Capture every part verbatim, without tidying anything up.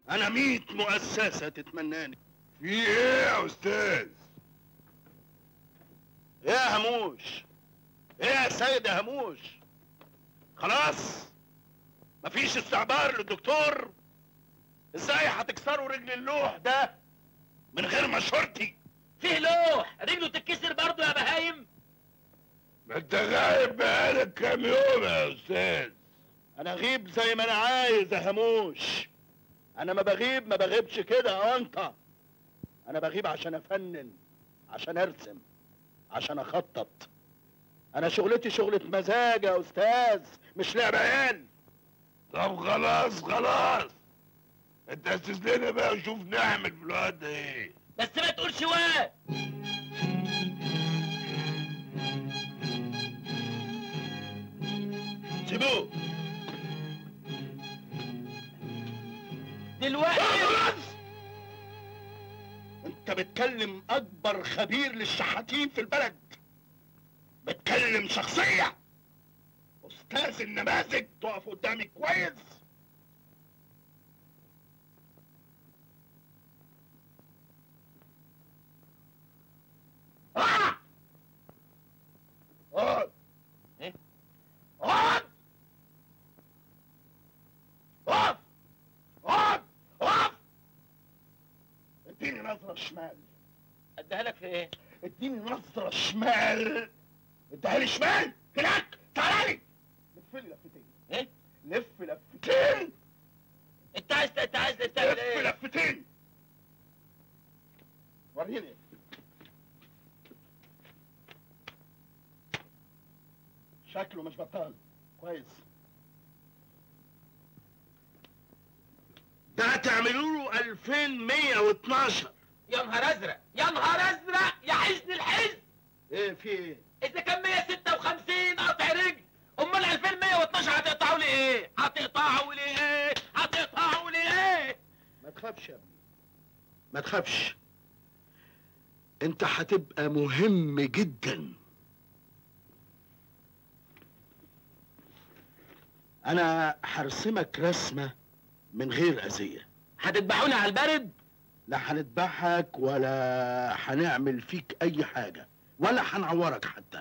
انا ميت مؤسسة تتمناني. في ايه يا استاذ؟ ايه يا هموش؟ ايه يا سيد يا هموش؟ خلاص مفيش استعبار للدكتور؟ ازاي هتكسروا رجل اللوح ده من غير مشورتي؟ فيه لوح رجله تتكسر برضه يا بهايم؟ ما انت غايب بقالك كام يوم يا استاذ. انا اغيب زي ما انا عايز يا هموش. انا ما بغيب ما بغيبش كده يا انت. انا بغيب عشان افنن، عشان ارسم، عشان اخطط. انا شغلتي شغلة مزاج يا استاذ، مش لعب عيال. طب خلاص خلاص، انت اسس لنا بقى وشوف نعمل في الوقت ده ايه. بس ما تقولش واد. سيبوه دلوقتي. انت بتكلم اكبر خبير للشحاتين في البلد، بتكلم شخصية استاذ النماذج تقف قدامي كويس. اقعد اقعد ايه؟ اقعد اقف اقعد اقف. اديني نظرة شمال. اديها لك في ايه؟ اديني نظرة شمال. اديها لي شمال هناك. تعالى لي. لف لي لفتين. ايه؟ لف لفتين. انت عايز انت عايز تعمل لف ايه؟ لفتين. وريني. شكله مش بطال. كويس. ده تعملوا له ألفين ومية واتناشر. يا نهار ازرق يا نهار ازرق يا حزن الحزن. ايه في ايه؟ اذا كان مية وستة وخمسين قطع رجل، امال ألفين ومية واتناشر هتقطعوا لي ايه؟ هتقطعوا لي ايه؟ هتقطعوا لي ايه؟ ما تخافش يا ابني، ما تخافش. انت هتبقى مهم جدا. انا هرسمك رسمة من غير اذية. هتذبحوني على البرد؟ لا هنذبحك ولا هنعمل فيك اي حاجة ولا هنعورك حتى.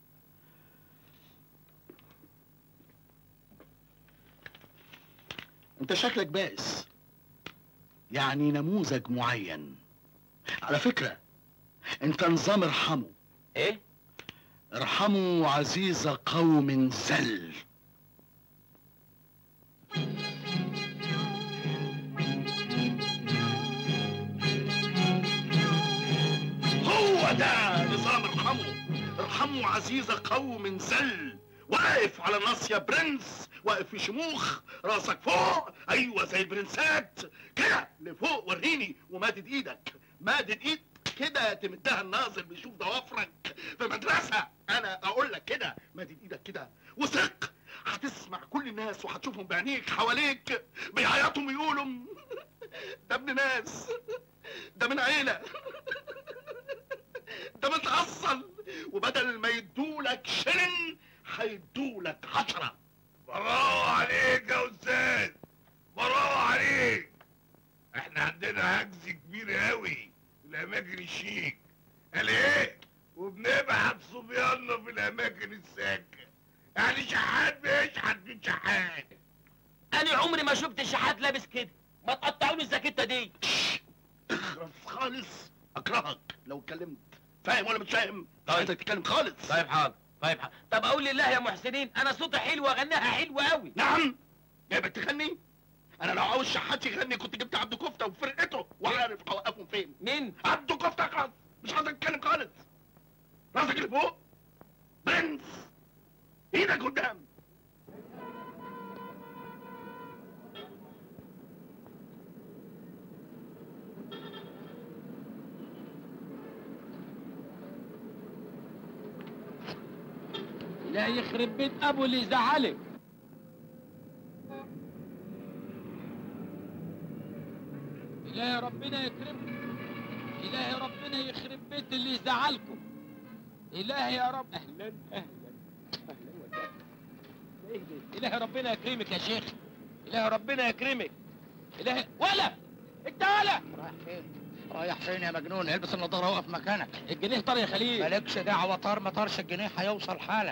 انت شكلك بائس، يعني نموذج معين. على فكرة انت نظام ارحموا. ايه؟ ارحموا عزيز قوم زل. هو ده نظام ارحموا. ارحموا عزيز قوم زل. واقف على النص يا برنس، واقف في شموخ، راسك فوق، ايوه زي البرنسات كده لفوق. وريني. ومادد ايدك، مادد ايد كده تمدها الناظر بيشوف ضوافرك في مدرسه. انا اقول لك كده، مادد ايدك كده وثق. هتسمع كل الناس وهتشوفهم بعينيك حواليك بيعيطوا ويقولوا ده ابن ناس، ده من عيله، ده متأصل، وبدل ما يدولك شلن هيدولك عشرة. برافو عليك يا استاذ، برافو عليك. احنا عندنا هجز كبير قوي في الاماكن الشيك. قال ايه؟ وبنبعت صبياننا في الاماكن الساكنه. يعني شحات بيشحت من شحات. انا عمري ما شفت شحات لابس كده. ما تقطعوني الزاكيته دي. اخرس خالص، اكرهك لو اتكلمت. فاهم ولا مش فاهم؟ طيب. عايزك تتكلم خالص. طيب حاضر طيب حاضر. طب اقول لله يا محسنين انا صوتي حلو واغنيها حلوه قوي. نعم. جايبك تغني؟ انا لو عاوز شحات يغني كنت جبت عبده كفته وفرقته وعارف اوقفهم فين. مين؟ عبده كفته. اخرس، مش عايزك تتكلم خالص. راسك اللي فوق برنس، ايدك قدام. لا يخرب بيت ابو اللي يزعلك. إلهي ربنا يكرمكم. إلهي ربنا يخرب بيت اللي يزعلكم. إلهي يا رب. أهلا أهلا أهلا وسهلا. إلهي ربنا يكرمك يا شيخ. إلهي ربنا يكرمك. الهي ولا انت ولا رايح فين؟ رايح فين يا مجنون؟ البس النضاره وقف مكانك. الجنيه طار يا خليل. مالكش دعوه، طار ما طارش الجنيه هيوصل حالا.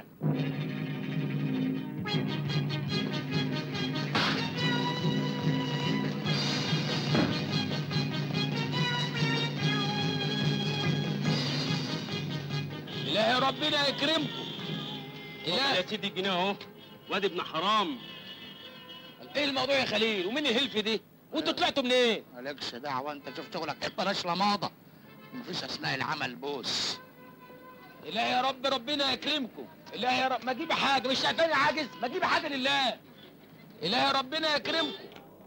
الهي ربنا يكرمكم. يا الهي سيدي الجنيه اهو، واد ابن حرام. ايه الموضوع يا خليل؟ ومين الهلف دي؟ وانتوا طلعتوا منين؟ مالكش دعوه، انت شوف شغلك، بلاش لماضه. مفيش اثناء العمل بوس. الهي يا رب ربنا يكرمكم. الهي يا رب ما تجيب حاجه، مش شايفاني عاجز؟ ما تجيب حاجه لله. الهي ربنا يكرمكم.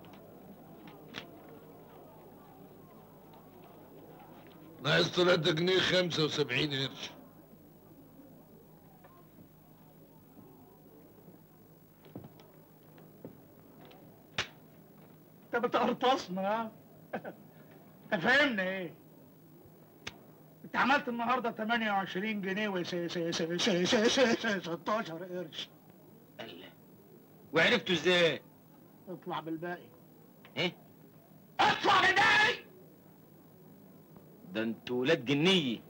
ناقص تلاتة جنيه خمسة وسبعين قرش. انت بتقرطصنا ها؟ انت فاهمنا ايه؟ انت عملت النهارده تمانية وعشرين جنيه و ستاشر قرش. الله، وعرفتوا ازاي؟ اطلع بالباقي. ايه؟ اطلع بالباقي! ده انتوا ولاد جنيه.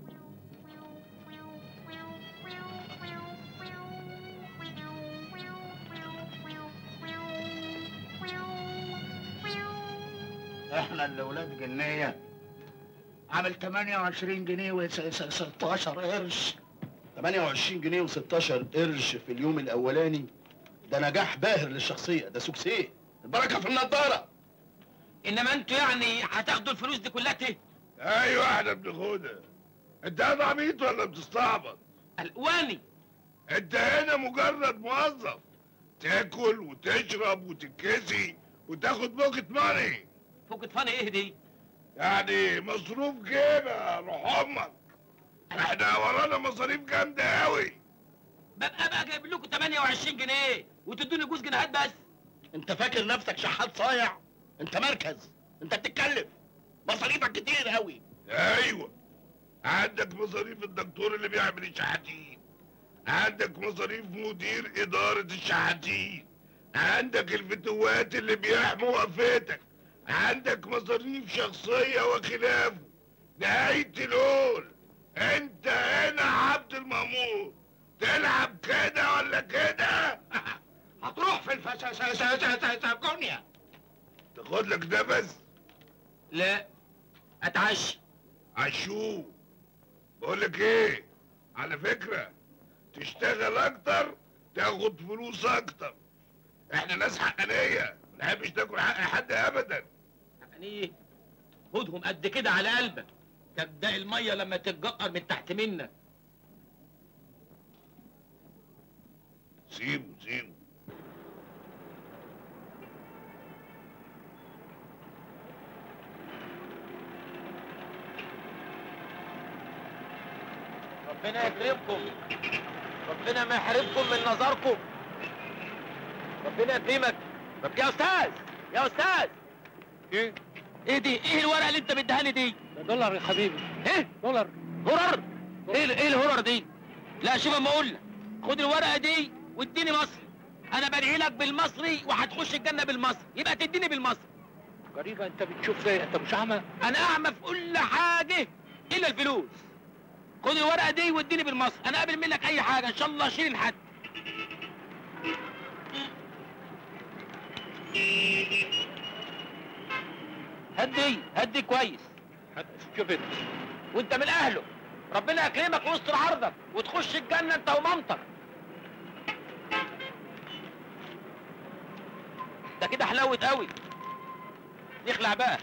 احنا اللي ولاد جنيه. عامل تمانية وعشرين جنيه و ستاشر قرش. تمانية وعشرين جنيه وستاشر قرش في اليوم الاولاني، ده نجاح باهر للشخصيه، ده سوكسيه، البركه في النضاره. انما انتوا يعني هتاخدوا الفلوس دي كلها ته؟ ايوه احنا بناخدها. انت قاعد عبيط ولا بتستعبط؟ الواني. انت هنا مجرد موظف، تاكل وتشرب وتتكسي وتاخد بوكت ماني. فوقت فاني ايه دي؟ يعني مصروف جيبه روح امك. احنا ورانا مصاريف جامده قوي. ببقى بقى جايب لكم تمانية وعشرين جنيه وتدوني جوز جنيهات بس. انت فاكر نفسك شحات صايع؟ انت مركز، انت بتتكلف، مصاريفك كتير قوي. ايوه، عندك مصاريف الدكتور اللي بيعمل الشحاتين، عندك مصاريف مدير اداره الشحاتين، عندك الفتوات اللي بيحموا وقفتك، عندك مصاريف شخصيه وخلافه. نهايه الهول، انت هنا عبد المأمور، تلعب كده ولا كده؟ هتروح في الفساساساساساسكونيا. تاخد لك نفس؟ لا، اتعشى. عشوه. بقول لك ايه، على فكره تشتغل اكتر تاخد فلوس اكتر. احنا ناس حقانيه، ما نحبش تاكل حق حد ابدا. يعني ايه؟ خدهم قد كده على قلبك، تبدأ الميه لما تتجقر من تحت منك. سيبه سيبه. ربنا يكرمكم. ربنا ما يحرمكم من نظركم. ربنا يكرمك. طب يا استاذ، يا استاذ، ايه؟ ايه دي؟ ايه الورقه اللي انت مديهاني دي؟ ده دولار يا حبيبي. ايه؟ دولار. هرر؟ ايه ال- ايه الهرر دي؟ لا شوف اما اقول لك، خد الورقه دي واديني مصري. انا بدعي لك بالمصري وهتخش الجنه بالمصري، يبقى تديني بالمصري. غريبه، انت بتشوف زي انت مش اعمى؟ انا اعمى في كل حاجه الا الفلوس. خد الورقه دي واديني بالمصري، انا قابل منك اي حاجه ان شاء الله اشيل الحد. هدي هدي كويس. شوف انت. وانت من اهله، ربنا يكرمك ويستر عرضك وتخش الجنه انت ومامتك. ده كده حلاوه قوي. نخلع بقى.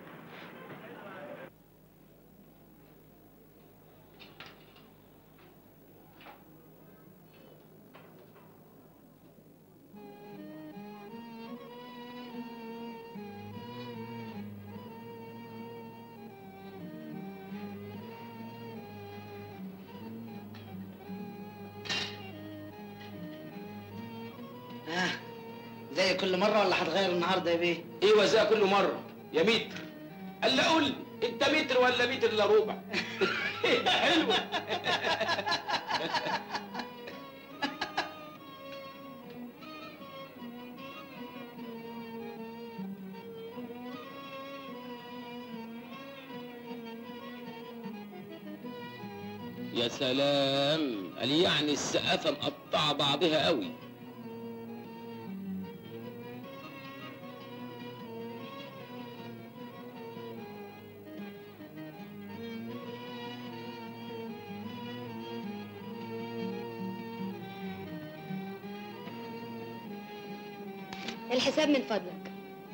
آه. زي كل مرة ولا هتغير النهارده يا بيه؟ ايوه زي كل مره يا متر. قال لي قول لي انت متر ولا متر الا ربع؟ حلوه. يا سلام، قال يعني السقافة مقطعة بعضها قوي. الحساب من فضلك.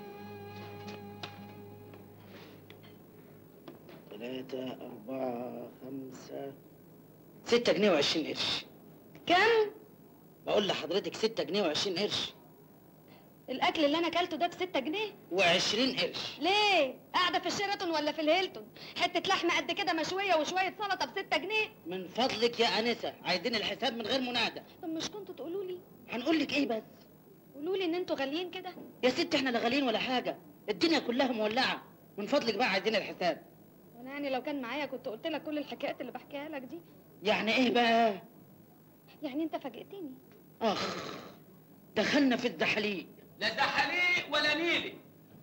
ثلاثة أربعة خمسة ستة جنيه وعشرين قرش. كم؟ بقول لحضرتك ستة جنيه وعشرين قرش. الأكل اللي أنا أكلته ده بستة جنيه؟ وعشرين قرش. ليه؟ قاعدة في الشيراتون ولا في الهيلتون؟ حتة لحمة قد كده مشوية وشوية سلطة بستة جنيه؟ من فضلك يا أنسة، عايزين الحساب من غير منادى. طب مش كنتوا تقولوا لي؟ هنقول لك إيه بس؟ قولوا لي إن أنتوا غاليين كده؟ يا ست إحنا لا غاليين ولا حاجة، الدنيا كلها مولعة. من فضلك بقى عايزين الحساب. وأنا يعني لو كان معايا كنت قلت لك كل الحكايات اللي بحكيها لك دي. يعني إيه بقى؟ يعني أنت فاجئتني. أخ، دخلنا في الزحليق. لا زحليق ولا نيلي،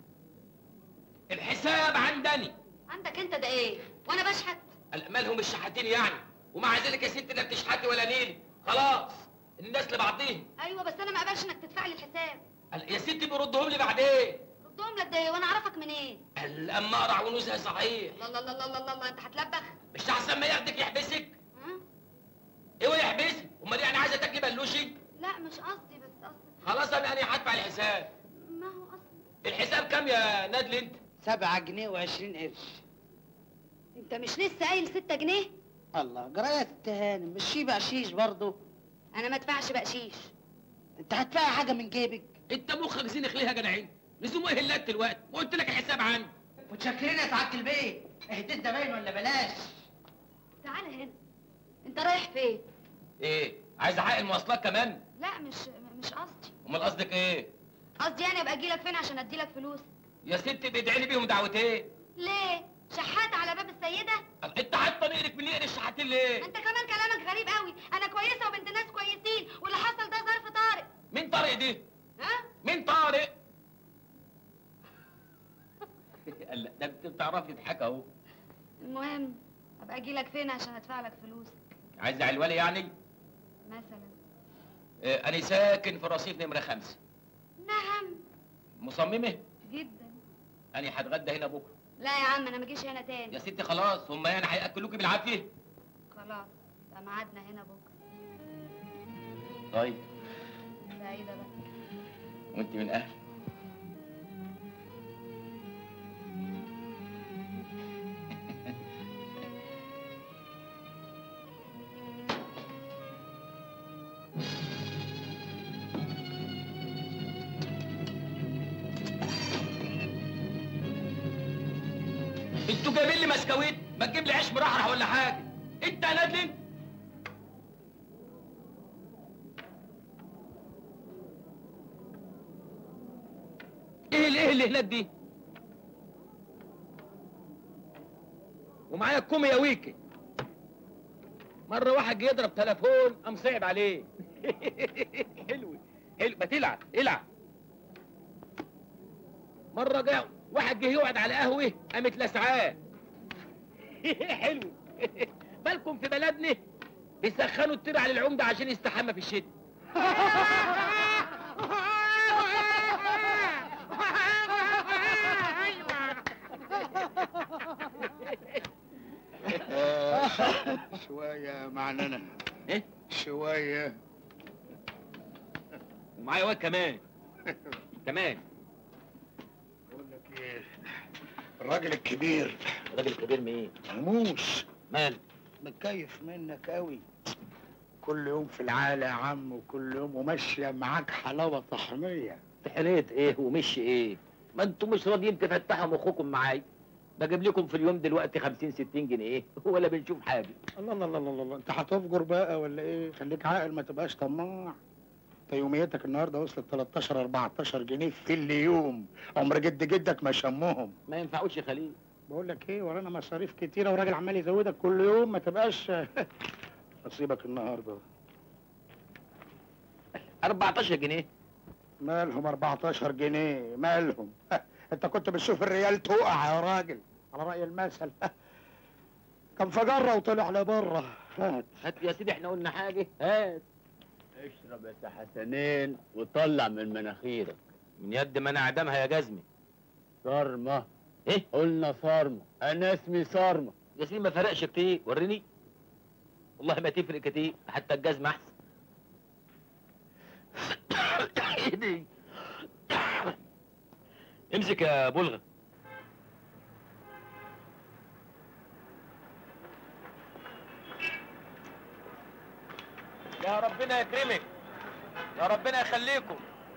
الحساب عندني. عندك أنت ده إيه؟ وأنا بشحت؟ مالهم الشحاتين يعني؟ ومع ذلك يا ست لا بتشحتي ولا نيلي، خلاص الناس لبعضيهم. أيوه بس أنا ما أقبلش إنك تدفع لي الحساب. يا ستي بردهم لي بعدين. ردهم لك ده إيه؟ وأنا أعرفك منين؟ اما اقرع ونوزها صحيح. الله الله الله الله الله الله، أنت هتلبخ؟ مش احسن ما ياخدك يحبسك؟ ها؟ ايوه يحبسك، امال يعني عايزه تاكلي بلوشي؟ لا مش قصدي، بس قصدي خلاص انا انا هدفع الحساب. ما هو قصدي. الحساب كام يا نادل انت؟ سبعة جنيه وعشرين قرش. أنت مش لسه قايل ستة جنيه؟ الله، جراية التهانم مش في بقشيش برضه؟ أنا ما أدفعش بقشيش. أنت هتدفعي حاجة من جيبك؟ انت مخك زينخ ليه يا جدعين؟ لزوم ايه اللات دلوقتي؟ وقلت لك الحساب عندي. متشكرين يا سعادة البيت، اهديت ده باين ولا بلاش؟ تعالى هنا. أنت رايح فين؟ ايه؟ عايز حق المواصلات كمان؟ لا مش مش قصدي. امال قصدك ايه؟ قصدي يعني ابقى اجيلك فين عشان اديلك فلوس؟ يا ستي بادعي لي بيهم دعوتين. ليه؟ شحات على باب السيدة؟ انت حاطه نقرك من نقر الشحاتين ليه؟ انت كمان كلامك غريب قوي، انا كويسة وبنت ناس كويسين، واللي حصل ده ظرف طارئ. مين طارق دي؟ ها؟ مين طارق؟ لا ده انت بتعرفي تضحك اهو. المهم ابقى اجيلك فين عشان ادفع لك فلوسك؟ عايز علوالي يعني؟ مثلا. اه انا ساكن في رصيف نمره خمسة. نعم. مصممه؟ جدا. انا هتغدى هنا بكره. لا يا عم انا ما اجيش هنا تاني. يا ستي خلاص، هم يعني هياكلوكي بالعافيه؟ خلاص يبقى ميعادنا هنا بكره. طيب. سعيدة بقى. وانت من اهل. انتوا جايبين لي مسكويت، ما تجيب لي عيش مرحرح ولا حاجه. انت يا نادل ايه اللي ايه اللي هناك دي؟ ومعايا الكومي يا ويكي. مره واحد جه يضرب تليفون قام صعب عليه. حلو حلو، ما تلعب العب. مره جه واحد جه يقعد على قهوه قامت لسعاه. حلو. بالكم في بلدنا بيسخنوا الطير على العمده عشان يستحمى في الشتاء. شوية معننا. ايه؟ شوية. ومعايا واد كمان. كمان. بقول لك ايه؟ الراجل الكبير. الراجل الكبير مين؟ موش. مال؟ متكيف منك قوي. كل يوم في العالة يا عم، وكل يوم وماشية معاك حلاوة طحنية. طحنية ايه ومشي ايه؟ ما انتوا مش راضيين تفتحوا مخكم معايا. بجيب لكم في اليوم دلوقتي خمسين ستين جنيه ولا بنشوف حاجة. الله الله الله الله الله، انت هتفجر بقى ولا ايه؟ خليك عاقل ما تبقاش طماع. انت يوميتك النهارده وصلت تلتاشر اربعتاشر جنيه في اليوم، عمر جد جدك ما شمهم. ما ينفعوش يا خليل. بقول لك ايه، ورانا مصاريف كتيرة وراجل عمال يزودك كل يوم، ما تبقاش نصيبك النهارده. اربعتاشر جنيه؟ مالهم اربعتاشر جنيه؟ مالهم؟ انت كنت بتشوف الريال تقع يا راجل على رأي المثل. كان فجرة وطلع لبره. هات هات يا سيدي، احنا قلنا حاجه؟ هات. اشرب يا سي حسنين وطلع من مناخيرك. من يد ما انا عدمها يا جزمي. صارمة. ايه؟ قلنا صارمة، انا اسمي صارمة. يا سيدي ما فرقش كتير، وريني. والله ما تفرق كتير، حتى الجزمه احسن. ايدي. امسك يا بلغة. يا ربنا يكرمك، يا ربنا يخليكم،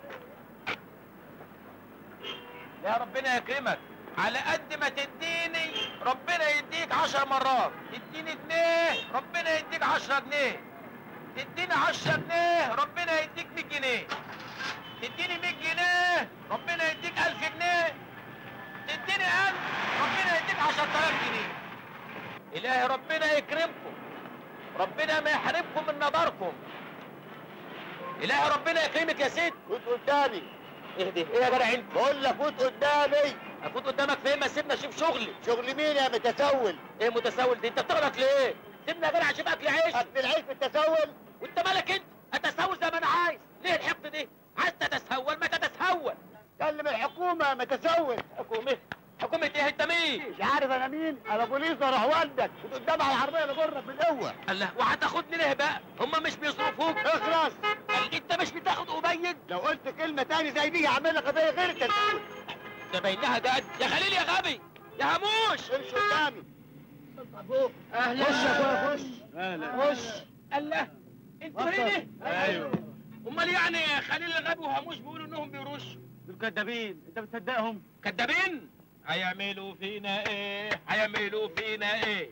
يا ربنا يكرمك. على قد ما تديني ربنا يديك عشر مرات. تديني جنيه ربنا يديك عشرة جنيه. تديني عشرة جنيه ربنا يديك مية جنيه. تديني مية جنيه ربنا يديك ألف جنيه. تديني ألف ربنا يديك عشرة آلاف جنيه. إلهي ربنا يكرمكم، ربنا ما يحرمكم من نظركم. إلهي ربنا يكرمك يا ست. فوت قدامي. اهدي، ايه يا جدع انت؟ بقول لك فوت قدامي. افوت قدامك فين؟ ما سيبنا اشوف شغلي. شغل مين يا متسول؟ ايه متسول دي؟ انت بتغلط ليه؟ سيبنا يا جدع اشوف اكل عيش. اكل العيش بالتسول؟ وانت مالك انت؟ اتسول زي ما انا عايز. ليه الحقد دي؟ عايز تتسول ما تتسول. كلم الحكومة يا متسول. حكومة؟ حكومة ايه؟ انت مين؟ مش عارف انا مين؟ انا بوليس اروح والدك. فوت قدام على العربية اللي جرك بالقوة. الله، وهتاخدني ليه بقى؟ هما مش بيصرفوك؟ اخرس. قال انت مش بتاخد أبيد؟ لو قلت كلمة تاني زي دي هعمل لك قضية غير التسول. ده باينها جد. يا خليل يا غبي يا هموش. امشي قدامي. اهلا. خش يا اخويا خش. اهلا. خش. الله، انتوا هنا؟ ايوه. امال يعني خليل الغبي وهموش بيقولوا انهم بيرشوا؟ دول كدابين، انت بتصدقهم؟ كدابين؟ هيعملوا فينا ايه؟ هيعملوا فينا ايه؟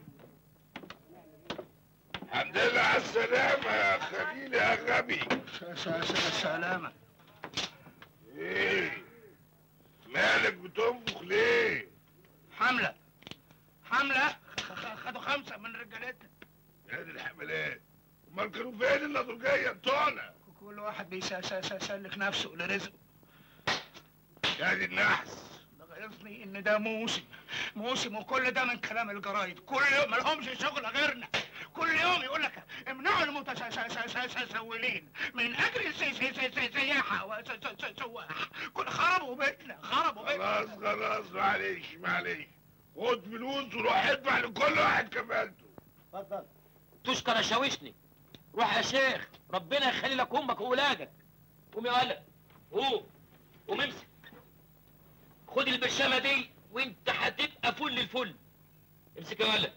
الحمد لله على السلامة يا خليل يا غبي. سلامة. ايه؟ مالك بتنفخ ليه؟ حملة حملة خدوا خمسة من رجالتنا. يا دي الحملات، امال كانوا فين النضوجية بتوعنا؟ كل واحد بيسلك نفسه لرزقه. يا دي النحس. ده غيظني ان ده موسم موسم وكل ده من كلام الجرايد. كل يوم مالهمش شغل غيرنا. كل يوم يقول لك امنعوا المتسولين من اجل السياحه وسواح. كل خربوا بيتنا خربوا بيتنا. خلاص خلاص معلش معلش، خد فلوس وروح ادفع لكل واحد كفالته. اتفضل. تشكر يا شاوشني. روح يا شيخ، ربنا يخلي لك امك واولادك. قوم يا ولد، قوم قوم امسك. خد البرشامه دي وانت هتبقى فل الفل. امسك يا ولد.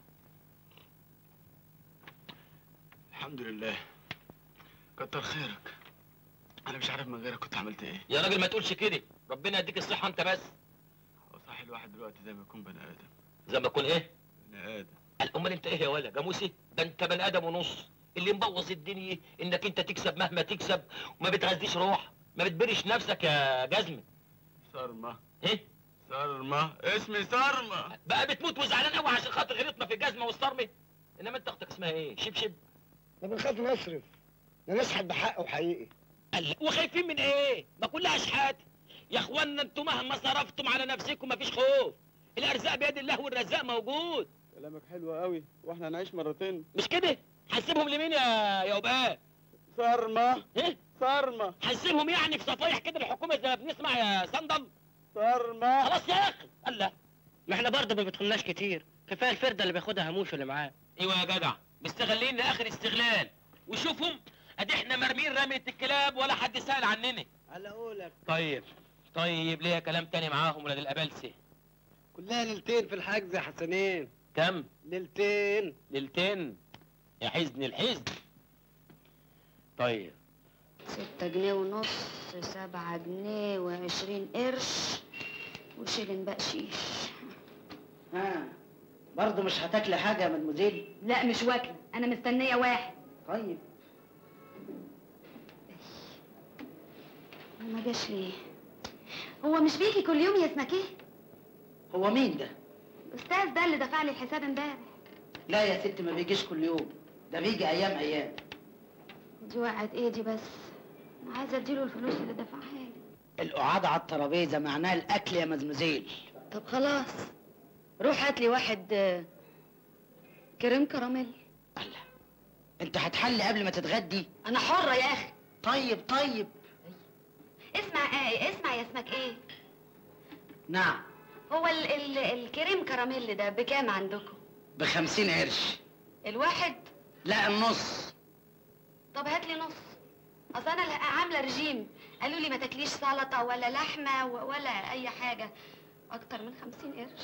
الحمد لله، كتر خيرك. انا مش عارف من غيرك كنت عملت ايه. يا راجل ما تقولش كده، ربنا يديك الصحه انت بس. هو صح الواحد دلوقتي زي ما يكون بني ادم. زي ما تكون ايه؟ بني ادم. امال انت ايه يا ولد؟ جاموسي؟ ده انت بني ادم ونص. اللي مبوظ الدنيا انك انت تكسب مهما تكسب وما بتغذيش روح، ما بتبرش نفسك يا جزمه. صرمة. ايه؟ صرمة، اسمي صرمة. بقى بتموت وزعلان قوي عشان خاطر غلطنا في الجزمه والصرمه. انما انت اختك اسمها ايه؟ شبشب؟ ما بنخاف نصرف، نشحت بحق وحقيقي. قال وخايفين من ايه؟ ما كلها شحات. يا اخوانا انتوا مهما صرفتم على نفسكم مفيش خوف. الارزاق بيد الله والرزاق موجود. كلامك حلو قوي، واحنا هنعيش مرتين. مش كده؟ هنسيبهم لمين يا يا وباء؟ صارمة. ايه؟ صارمة. هنسيبهم يعني في صفايح كده الحكومه زي ما بنسمع يا صندل؟ صارمة. خلاص يا اخي. الله، ما احنا برضه ما بيدخلناش كتير، كفايه الفرده اللي بياخدها هموش اللي معاه. ايوه يا جدع، مستغلين لاخر استغلال. وشوفهم ادي احنا مرمين رمية الكلاب ولا حد سأل عننا. على قولك. طيب طيب ليا كلام تاني معاهم ولاد الابلسه. كلها ليلتين في الحجز يا حسنين. كم؟ ليلتين. ليلتين؟ يا حزن الحزن. طيب ستة جنيه ونص، سبعة جنيه وعشرين قرش وشيلن بقشيش. ها برضه مش هتاكلي حاجه يا مدموزيل؟ لا مش واكلة، أنا مستنية واحد. طيب. ما جاش ليه؟ هو مش بيجي كل يوم يا اسمك ايه؟ هو مين ده؟ الأستاذ ده اللي دفع لي الحساب امبارح. لا يا ست ما بيجيش كل يوم، ده بيجي ايام ايام. دي وقعت ايدي بس، أنا عايزة اديله الفلوس اللي دفعها لي. القعاد على الترابيزه معناها الاكل يا مزمزيل. طب خلاص، روح هات لي واحد كريم كراميل. الله، انت هتحلي قبل ما تتغدي؟ انا حرة يا اخي. طيب طيب. اسمع ايه اسمع يا اسمك ايه؟ نعم. هو ال ال الكريم كراميل ده بكام عندكم؟ بخمسين قرش. الواحد؟ لا النص. طب هات لي نص. اصل انا عامله رجيم، قالوا لي ما تاكليش سلطه ولا لحمه ولا اي حاجه اكتر من خمسين قرش.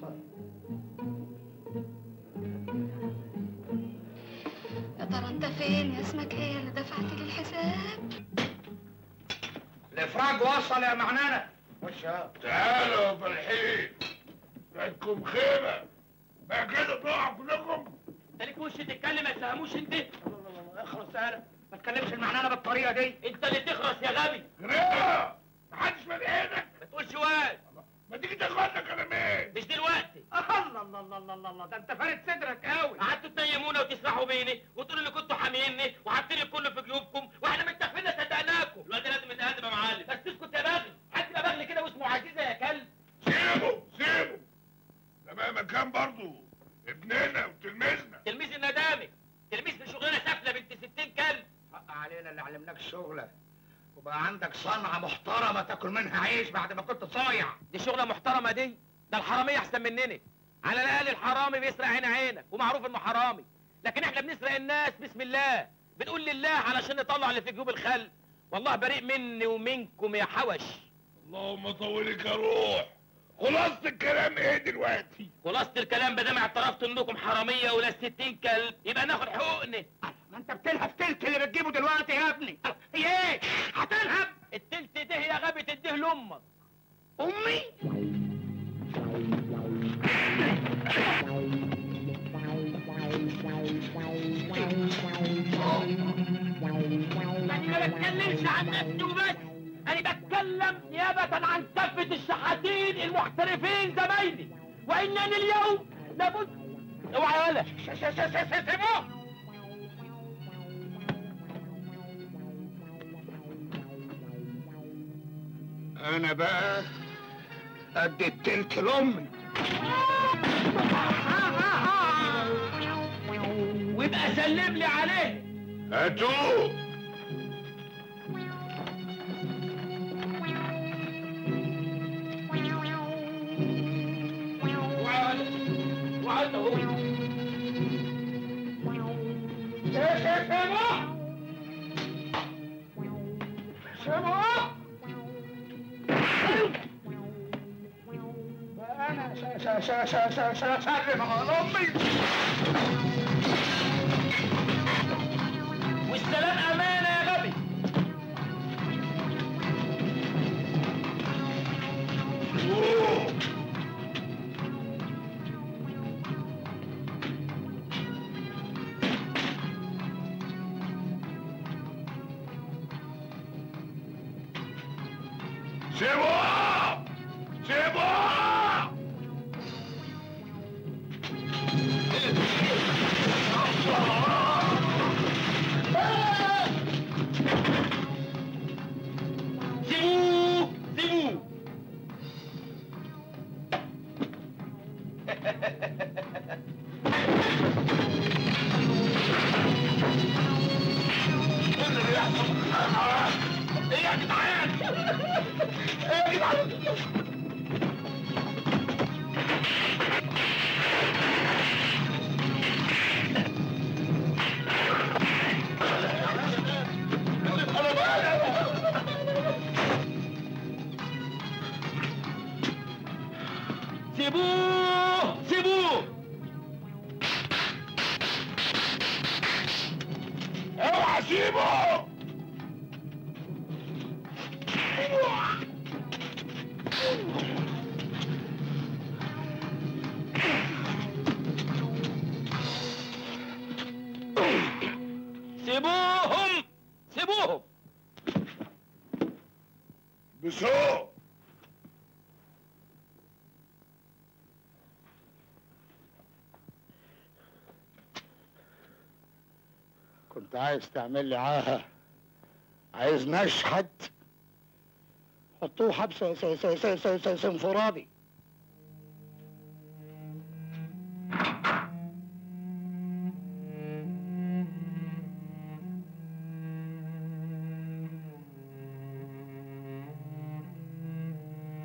يا ترى انت فين يا اسمك ايه اللي دفعت لي الحساب؟ الافراج وصل يا معنانه. خش يا تعالوا يا فرحين، عندكم خيمه بقى كده تقعوا كلكم. انت ليك وش تتكلم، ما تفهموش انت. اخلص يالا، ما تكلمش المعنانه بالطريقه دي. انت اللي تخرس يا غبي. جريئه، محدش مال ايدك. ما تقولش واد. ما تيجي تاخدنا كلامين. مش دلوقتي. الله الله الله الله الله، ده انت فارد صدرك قوي. قعدتوا تنيمونا وتسرحوا بيني وتقولوا اللي كنتوا حاميني وحاطين الكل في جيوبكم واحنا متفقين صدقناكم. الواد لازم يتهدم يا معلم. بس اسكت يا بغل، حد يبقى بغل كده واسمه عزيزه يا كلب. سيبه سيبه، ده مهما كان برضه ابننا وتلميذنا. تلميذ الندامي، تلميذ في شغلانه سافله بنت ستين كلب. حق علينا اللي علمناك الشغله، وبقى عندك صنعه محترمه تاكل منها عيش بعد ما كنت صايع. دي شغله محترمه دي؟ ده الحراميه احسن مننا. على الاقل الحرامي بيسرق عين عينك ومعروف انه حرامي، لكن احنا بنسرق الناس بسم الله، بنقول لله علشان نطلع اللي في جيوب الخلق. والله بريء مني ومنكم يا حوش. اللهم طولك يا روح. خلاصة الكلام ايه دلوقتي؟ خلاصة الكلام بدام اعترفت انكم حراميه ولا ستين كلب يبقى ناخد حقوقنا. ما انت بتلهب تلت اللي بتجيبه دلوقتي يا ابني. هي ايه؟ هتلهب؟ التلت ده يا غبي تديه لامك. امي؟ انا ما بتكلمش عن نفسي وبس، انا بتكلم نيابة عن كافة الشحاتين المحترفين زمايلي، وانني اليوم لابد. اوعى يا ولد. سيبوه. انا بقى قد التلت لامي. ويبقى سلم لي عليه. هاتوه. وعد اهو. سيبوه. انا سلم على امي. والسلام امانه يا غبي. سيبوه سيبوه. سيبوه سيبوه. ايه يا جدعان؟ ايه يا جدعان؟ سيبوه سيبوه. اوعى سيبه. سيبوهم سيبوهم. بسوق. كنت عايز تعمل لي عاهه، عايز نشحت، حطوه حبس انفرادي.